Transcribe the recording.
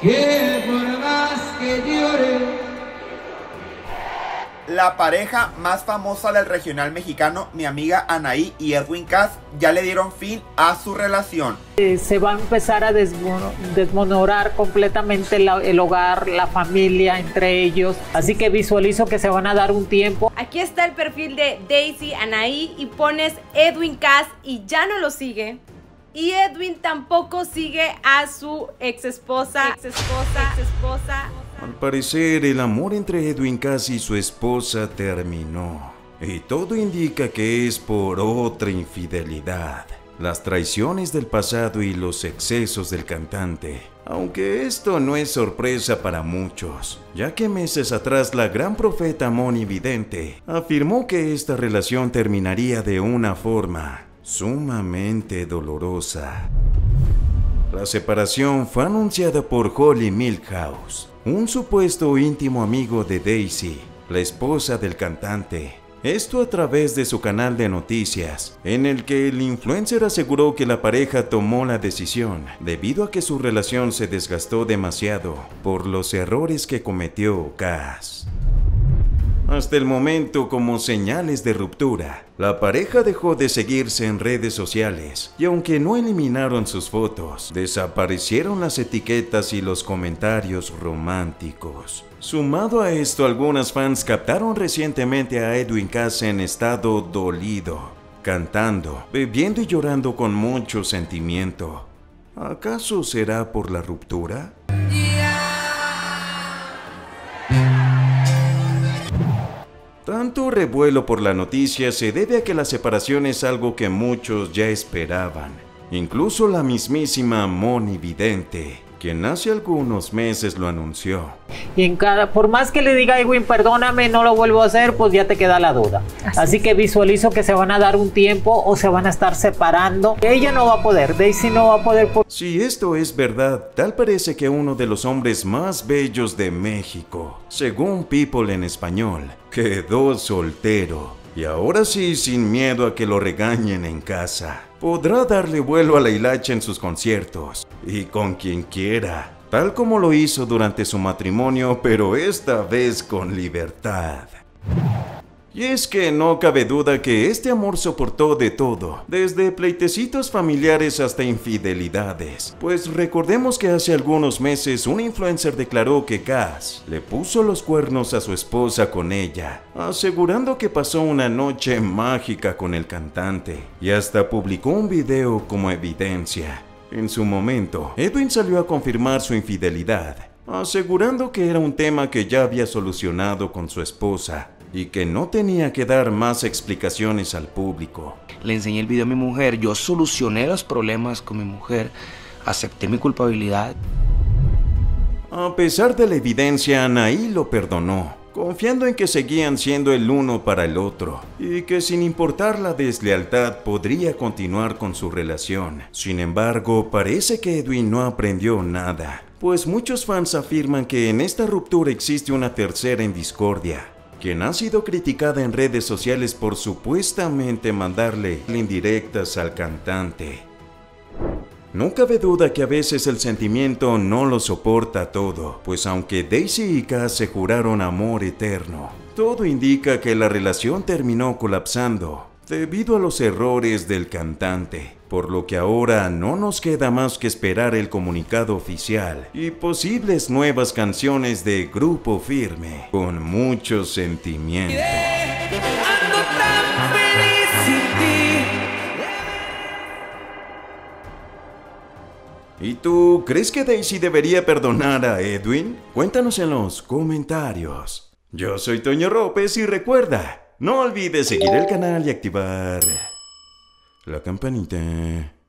que por más que llore. La pareja más famosa del regional mexicano, mi amiga Anaí y Edwin Cass, ya le dieron fin a su relación. Se va a empezar a desmonorar completamente el hogar, la familia entre ellos, así que visualizo que se van a dar un tiempo. Aquí está el perfil de Daisy, Anaí, y pones Edwin Cass y ya no lo sigue. Y Edwin tampoco sigue a su ex esposa. Al parecer, el amor entre Edwin Cass y su esposa terminó. Y todo indica que es por otra infidelidad. Las traiciones del pasado y los excesos del cantante. Aunque esto no es sorpresa para muchos, ya que meses atrás la gran profeta Moni Vidente afirmó que esta relación terminaría de una forma sumamente dolorosa. La separación fue anunciada por Holly Milhouse, un supuesto íntimo amigo de Daisy, la esposa del cantante. Esto a través de su canal de noticias, en el que el influencer aseguró que la pareja tomó la decisión debido a que su relación se desgastó demasiado por los errores que cometió Cass. Hasta el momento, como señales de ruptura, la pareja dejó de seguirse en redes sociales y aunque no eliminaron sus fotos, desaparecieron las etiquetas y los comentarios románticos. Sumado a esto, algunas fans captaron recientemente a Edwin Cass en estado dolido, cantando, bebiendo y llorando con mucho sentimiento. ¿Acaso será por la ruptura? Tanto revuelo por la noticia se debe a que la separación es algo que muchos ya esperaban. Incluso la mismísima Moni Vidente, quien hace algunos meses lo anunció. Y por más que le diga a Edwin, perdóname, no lo vuelvo a hacer, pues ya te queda la duda. Así que visualizo que se van a dar un tiempo o se van a estar separando. Ella no va a poder, Daisy no va a poder. Si esto es verdad, tal parece que uno de los hombres más bellos de México, según People en español, quedó soltero. Y ahora sí, sin miedo a que lo regañen en casa, podrá darle vuelo a la hilacha en sus conciertos, y con quien quiera, tal como lo hizo durante su matrimonio, pero esta vez con libertad. Y es que no cabe duda que este amor soportó de todo, desde pleitecitos familiares hasta infidelidades. Pues recordemos que hace algunos meses un influencer declaró que Cass le puso los cuernos a su esposa con ella, asegurando que pasó una noche mágica con el cantante, y hasta publicó un video como evidencia. En su momento, Edwin salió a confirmar su infidelidad, asegurando que era un tema que ya había solucionado con su esposa, y que no tenía que dar más explicaciones al público. Le enseñé el video a mi mujer, yo solucioné los problemas con mi mujer, acepté mi culpabilidad. A pesar de la evidencia, Anaí lo perdonó, confiando en que seguían siendo el uno para el otro, y que sin importar la deslealtad podría continuar con su relación. Sin embargo, parece que Edwin no aprendió nada, pues muchos fans afirman que en esta ruptura existe una tercera en discordia, quien ha sido criticada en redes sociales por supuestamente mandarle indirectas al cantante. No cabe duda que a veces el sentimiento no lo soporta todo, pues aunque Daisy y Cass se juraron amor eterno, todo indica que la relación terminó colapsando debido a los errores del cantante, por lo que ahora no nos queda más que esperar el comunicado oficial y posibles nuevas canciones de Grupo Firme con mucho sentimiento. ¿Y tú crees que Daisy debería perdonar a Edwin? Cuéntanos en los comentarios. Yo soy Toño López y recuerda, no olvides seguir el canal y activar la campanita.